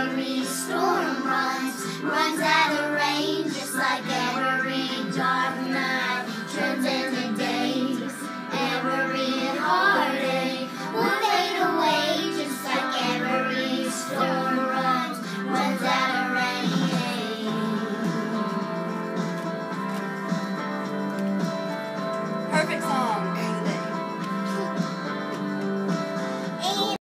every storm runs out of rain, just like every dark night turns into days. Every heartache will fade away, just like every storm runs out of rain. Perfect song.